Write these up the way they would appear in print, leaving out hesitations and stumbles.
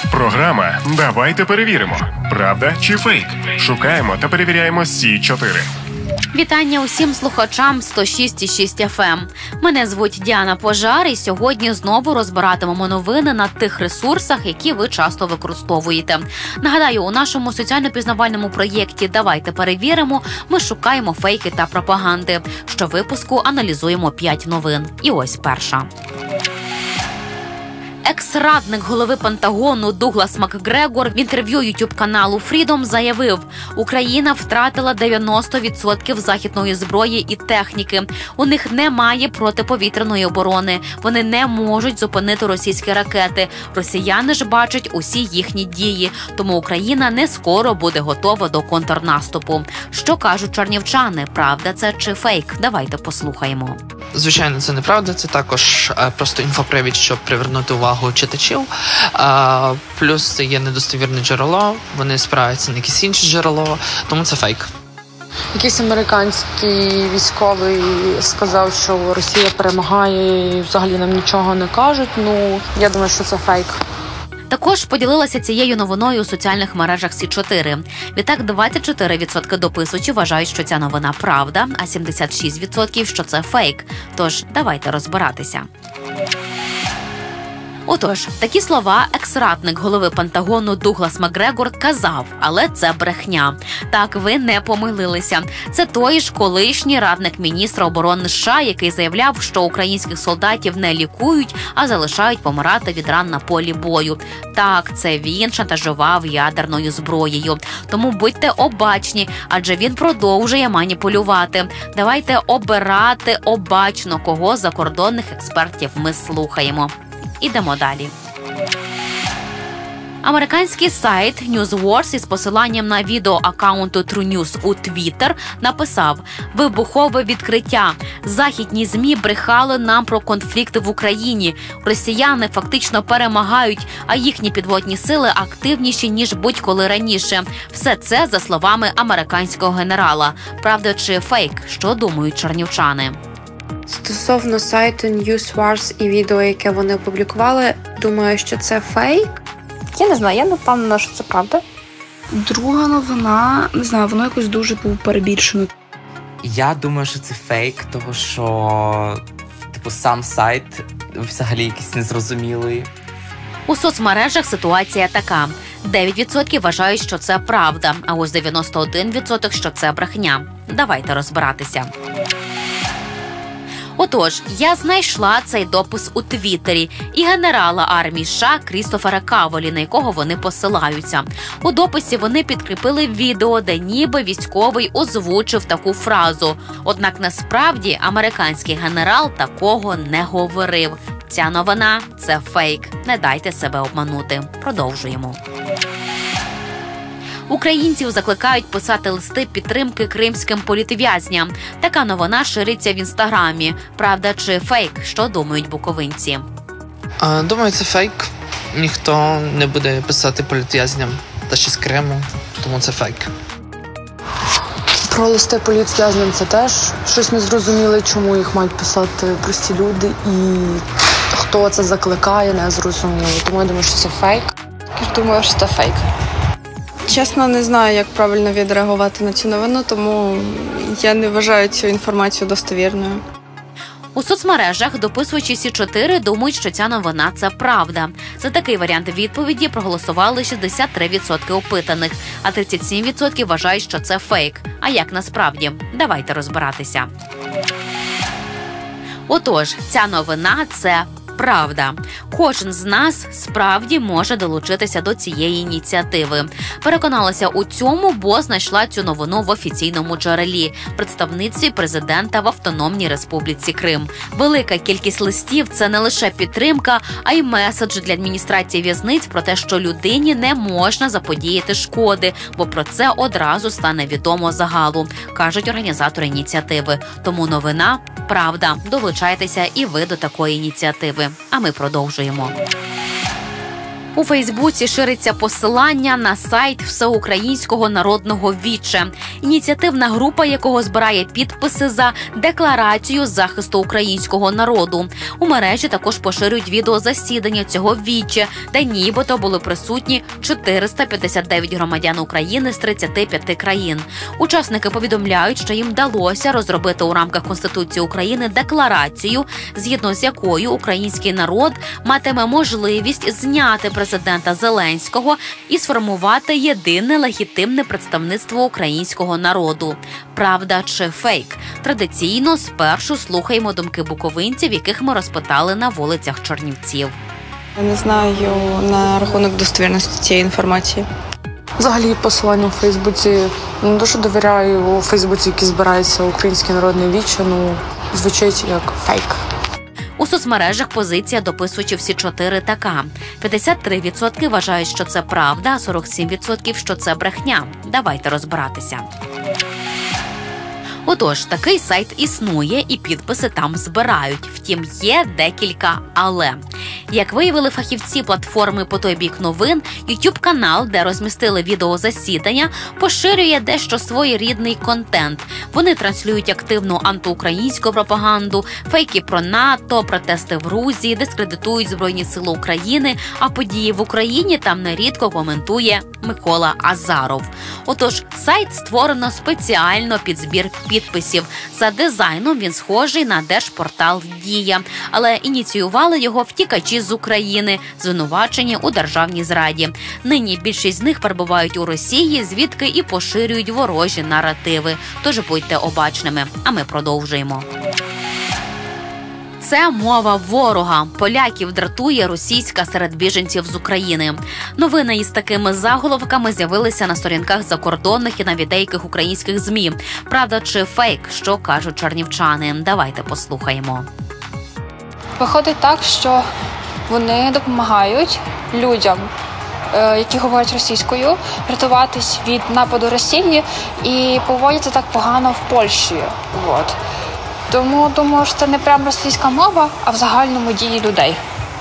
Програма «Давайте перевіримо. Правда чи фейк?» Шукаємо та перевіряємо Сі 4. Вітання усім слухачам 106,6 FM. Мене звуть Діана Пожар, і сьогодні знову розбиратимемо новини на тих ресурсах, які ви часто використовуєте. Нагадаю, у нашому соціально-пізнавальному проєкті «Давайте перевіримо» ми шукаємо фейки та пропаганди. Щовипуску аналізуємо 5 новин. І ось перша. Екс-радник голови Пентагону Дуглас Макгрегор в інтерв'ю YouTube-каналу Freedom заявив, Україна втратила 90% західної зброї і техніки. У них немає протиповітряної оборони. Вони не можуть зупинити російські ракети. Росіяни ж бачать усі їхні дії. Тому Україна не скоро буде готова до контрнаступу. Що кажуть чернівчани? Правда це чи фейк? Давайте послухаємо. Звичайно, це неправда. Це також просто інфопривід, щоб привернути увагу читачів. Плюс це є недостовірне джерело, вони спираються на якісь інші джерело, тому це фейк. Якийсь американський військовий сказав, що Росія перемагає і взагалі нам нічого не кажуть. Я думаю, що це фейк. Також поділилася цією новиною у соціальних мережах Сі 4. Відтак 24% дописувачів вважають, що ця новина правда, а 76% – що це фейк. Тож давайте розбиратися. Отож, такі слова екс-радник голови Пентагону Дуглас Макгрегор казав, але це брехня. Так, ви не помилилися. Це той ж колишній радник міністра оборони США, який заявляв, що українських солдатів не лікують, а залишають помирати від ран на полі бою. Так, це він шантажував ядерною зброєю. Тому будьте обачні, адже він продовжує маніпулювати. Давайте обирати обачно, кого з закордонних експертів ми слухаємо. Ідемо далі. Американський сайт NewsWars із посиланням на відео акаунту True News у Twitter написав «Вибухове відкриття. Західні ЗМІ брехали нам про конфлікти в Україні. Росіяни фактично перемагають, а їхні підводні сили активніші, ніж будь-коли раніше. Все це за словами американського генерала. Правда чи фейк? Що думають чернівчани?» Стосовно сайту NewsWars і відео, яке вони опублікували, думаю, що це фейк. Я не знаю, я не впевнена, що це правда. Друга новина, не знаю, воно якось дуже був перебільшено. Я думаю, що це фейк, тому що, сам сайт взагалі якийсь незрозумілий. У соцмережах ситуація така. 9% вважають, що це правда, а ось 91% – що це брехня. Давайте розбиратися. Отож, я знайшла цей допис у Твіттері і генерала армії США Крістофера Каволі, на якого вони посилаються. У дописі вони підкріпили відео, де ніби військовий озвучив таку фразу. Однак насправді американський генерал такого не говорив. Ця новина – це фейк. Не дайте себе обманути. Продовжуємо. Українців закликають писати листи підтримки кримським політв'язням. Така новина шириться в Інстаграмі. Правда чи фейк? Що думають буковинці? Думаю, це фейк. Ніхто не буде писати політв'язням та ще з Криму, тому це фейк. Про листи політв'язням це теж щось незрозуміле, чому їх мають писати прості люди і хто це закликає, не зрозуміло. Тому я думаю, що це фейк. Думаю, що це фейк. Чесно, не знаю, як правильно відреагувати на цю новину, тому я не вважаю цю інформацію достовірною. У соцмережах дописувачі Сі 4 думають, що ця новина – це правда. За такий варіант відповіді проголосували 63% опитаних, а 37% вважають, що це фейк. А як насправді? Давайте розбиратися. Отож, ця новина – це правда. Кожен з нас справді може долучитися до цієї ініціативи. Переконалася у цьому, бо знайшла цю новину в офіційному джерелі – представництві президента в Автономній Республіці Крим. Велика кількість листів – це не лише підтримка, а й меседж для адміністрації в'язниць про те, що людині не можна заподіяти шкоди, бо про це одразу стане відомо загалу, кажуть організатори ініціативи. Тому новина – правда. Долучайтеся і ви до такої ініціативи. А ми продовжуємо. У Фейсбуці шириться посилання на сайт Всеукраїнського народного віче, ініціативна група якого збирає підписи за декларацію захисту українського народу. У мережі також поширюють відео засідання цього віче, де нібито були присутні 459 громадян України з 35 країн. Учасники повідомляють, що їм вдалося розробити у рамках Конституції України декларацію, згідно з якою український народ матиме можливість зняти президента Зеленського і сформувати єдине легітимне представництво українського народу. Правда чи фейк? Традиційно спершу слухаємо думки буковинців, яких ми розпитали на вулицях Чернівців. Я не знаю на рахунок достовірності цієї інформації. Взагалі посилання у Фейсбуці не дуже довіряю у Фейсбуці, який збирається Український народний віче, звучить як фейк. У соцмережах позиція дописувачів Сі 4 така. 53% вважають, що це правда, а 47% – що це брехня. Давайте розбиратися. Отож, такий сайт існує і підписи там збирають. Втім, є декілька «але». Як виявили фахівці платформи «По той бік новин», YouTube-канал, де розмістили відеозасідання, поширює дещо своєрідний контент. Вони транслюють активну антиукраїнську пропаганду, фейки про НАТО, протести в Грузії, дискредитують Збройні Сили України, а події в Україні там нерідко коментує Микола Азаров. Отож, сайт створено спеціально під збір підписів. За дизайном він схожий на держпортал «Дія», але ініціювали його втікачі з України, звинувачені у державній зраді. Нині більшість з них перебувають у Росії, звідки і поширюють ворожі наративи. Тож будьте обачними, а ми продовжуємо. Це мова ворога. Поляків дратує російська серед біженців з України. Новини із такими заголовками з'явилися на сторінках закордонних і навіть деяких українських ЗМІ. Правда чи фейк, що кажуть чернівчани? Давайте послухаємо. Виходить так, що вони допомагають людям, які говорять російською, рятуватись від нападу Росії і поводяться так погано в Польщі. Тому думаю, що це не прям російська мова, а в загальному дії людей.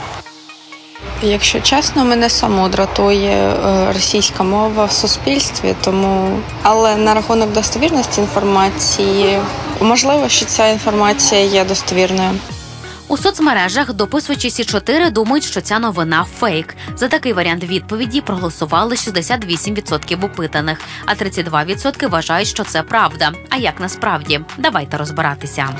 Якщо чесно, мене само дратує російська мова в суспільстві, але на рахунок достовірності інформації, можливо, що ця інформація є достовірною. У соцмережах дописувачі Сі 4 думають, що ця новина – фейк. За такий варіант відповіді проголосували 68% опитаних, а 32% вважають, що це правда. А як насправді? Давайте розбиратися.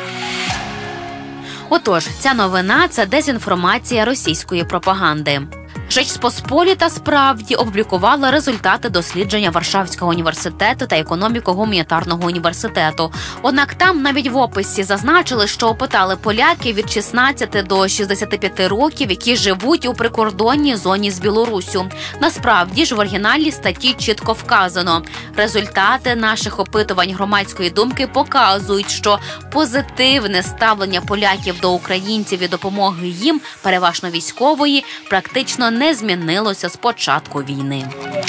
Отож, ця новина – це дезінформація російської пропаганди. Жеч Посполіта справді опублікувала результати дослідження Варшавського університету та економіко-гуманітарного університету. Однак там навіть в описі зазначили, що опитали поляків від 16 до 65 років, які живуть у прикордонній зоні з Білоруссю. Насправді ж в оригіналі статті чітко вказано. Результати наших опитувань громадської думки показують, що позитивне ставлення поляків до українців і допомоги їм, переважно військової, практично не змінилося з початку війни.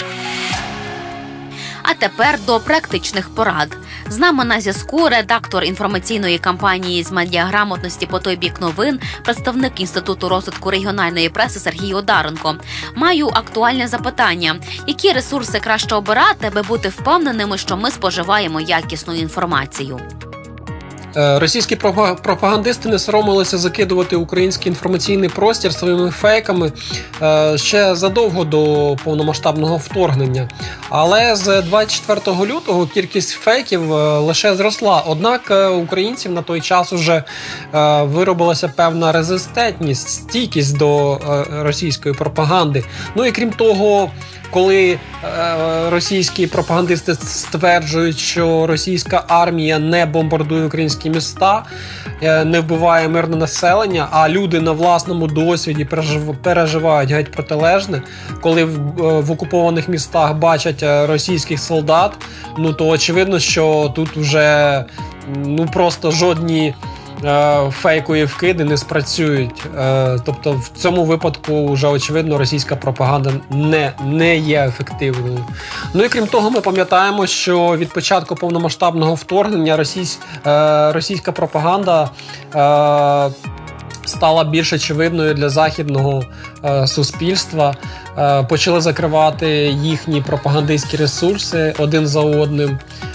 А тепер до практичних порад. З нами на зв'язку редактор інформаційної кампанії з медіаграмотності «По той бік новин», представник Інституту розвитку регіональної преси Сергій Одаренко. Маю актуальне запитання. Які ресурси краще обирати, аби бути впевненими, що ми споживаємо якісну інформацію? Російські пропагандисти не соромилися закидувати український інформаційний простір своїми фейками ще задовго до повномасштабного вторгнення. Але з 24 лютого кількість фейків лише зросла. Однак українців на той час уже виробилася певна резистентність, стійкість до російської пропаганди. Ну і крім того, коли російські пропагандисти стверджують, що російська армія не бомбардує українські міста, не вбиває мирне населення, а люди на власному досвіді переживають геть протилежне, коли в окупованих містах бачать російських солдат, то очевидно, що тут вже просто жодні фейкові вкиди не спрацюють. Тобто в цьому випадку вже очевидно російська пропаганда не є ефективною. Ну і крім того, ми пам'ятаємо, що від початку повномасштабного вторгнення російська пропаганда стала більш очевидною для західного суспільства. Почали закривати їхні пропагандистські ресурси один за одним.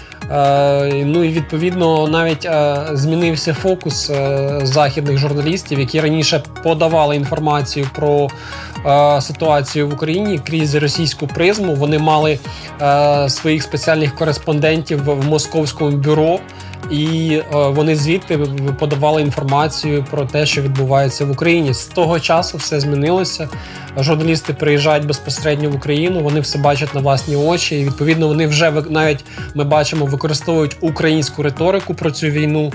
Ну і відповідно навіть змінився фокус західних журналістів, які раніше подавали інформацію про ситуацію в Україні крізь російську призму. Вони мали своїх спеціальних кореспондентів в московському бюро, і вони звідти подавали інформацію про те, що відбувається в Україні. З того часу все змінилося. Журналісти приїжджають безпосередньо в Україну, вони все бачать на власні очі, і відповідно вони вже навіть, ми бачимо, використовують українську риторику про цю війну,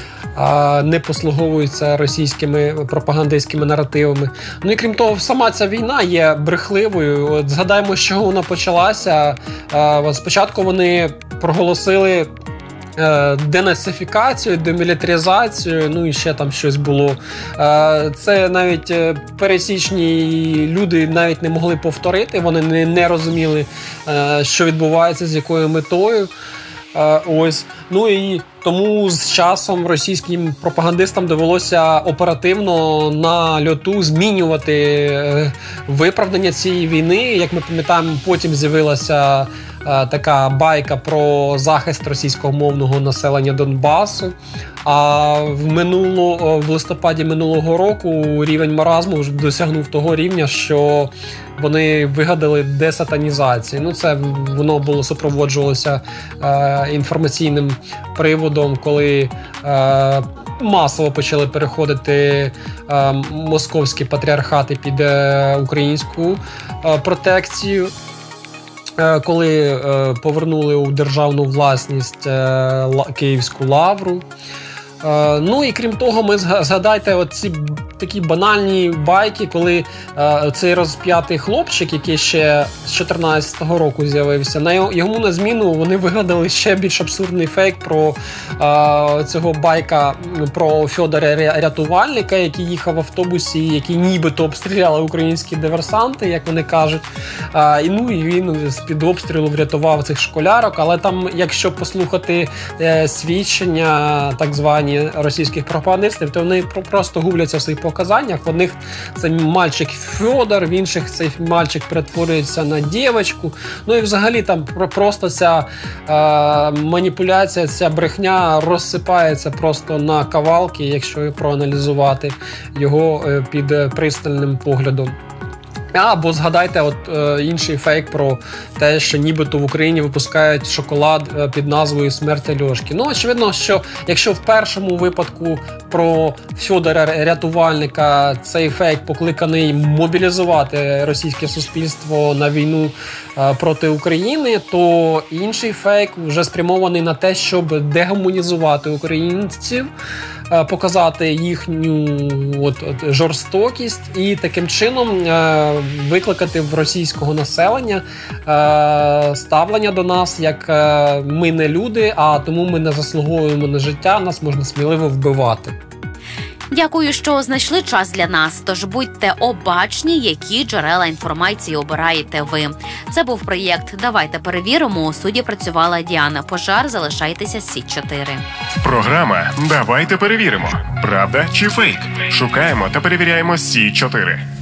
не послуговуються російськими пропагандистськими наративами. Ну і крім того, сама ця війна є брехливою. От згадаємо, з чого вона почалася. Спочатку вони проголосили денацифікацію, демілітаризацію, ну і ще там щось було. Це навіть пересічні люди навіть не могли повторити, вони не розуміли, що відбувається, з якою метою. Ось. Ну і тому з часом російським пропагандистам довелося оперативно на льоту змінювати виправдання цієї війни. Як ми пам'ятаємо, потім з'явилася така байка про захист російськомовного населення Донбасу. А в листопаді минулого року рівень маразму вже досягнув того рівня, що вони вигадали десатанізацію. Ну, це воно було супроводжувалося інформаційним приводом, коли масово почали переходити московські патріархати під українську протекцію. Коли повернули у державну власність Київську лавру. Ну і крім того, ми згадайте оці такі банальні байки, коли цей розп'ятий хлопчик, який ще з 14-го року з'явився, йому на зміну вони вигадали ще більш абсурдний фейк про цього байка про Фьодора Рятувальника, який їхав в автобусі, який нібито обстріляли українські диверсанти, як вони кажуть. І він з-під обстрілу врятував цих школярок, але там, якщо послухати свідчення так звані російських пропагандистів, то вони просто губляться в своїх показаннях. В одних це мальчик Фьодор, в інших цей мальчик перетворюється на дівчинку. Ну і взагалі там просто ця маніпуляція, ця брехня розсипається просто на кавалки, якщо проаналізувати його під пристальним поглядом. Або згадайте інший фейк про те, що нібито в Україні випускають шоколад під назвою «Смерть Альошки». Ну, очевидно, що якщо в першому випадку про Фьодора Рятувальника цей фейк покликаний мобілізувати російське суспільство на війну проти України, то інший фейк вже спрямований на те, щоб дегуманізувати українців, показати їхню жорстокість і таким чином викликати в російського населення ставлення до нас, як ми не люди, а тому ми не заслуговуємо на життя, нас можна сміливо вбивати. Дякую, що знайшли час для нас. Тож будьте обачні, які джерела інформації обираєте ви. Це був проєкт «Давайте перевіримо». У студії працювала Діана Пожар. Залишайтеся з Сі 4. Програма «Давайте перевіримо». Правда чи фейк? Шукаємо та перевіряємо Сі 4.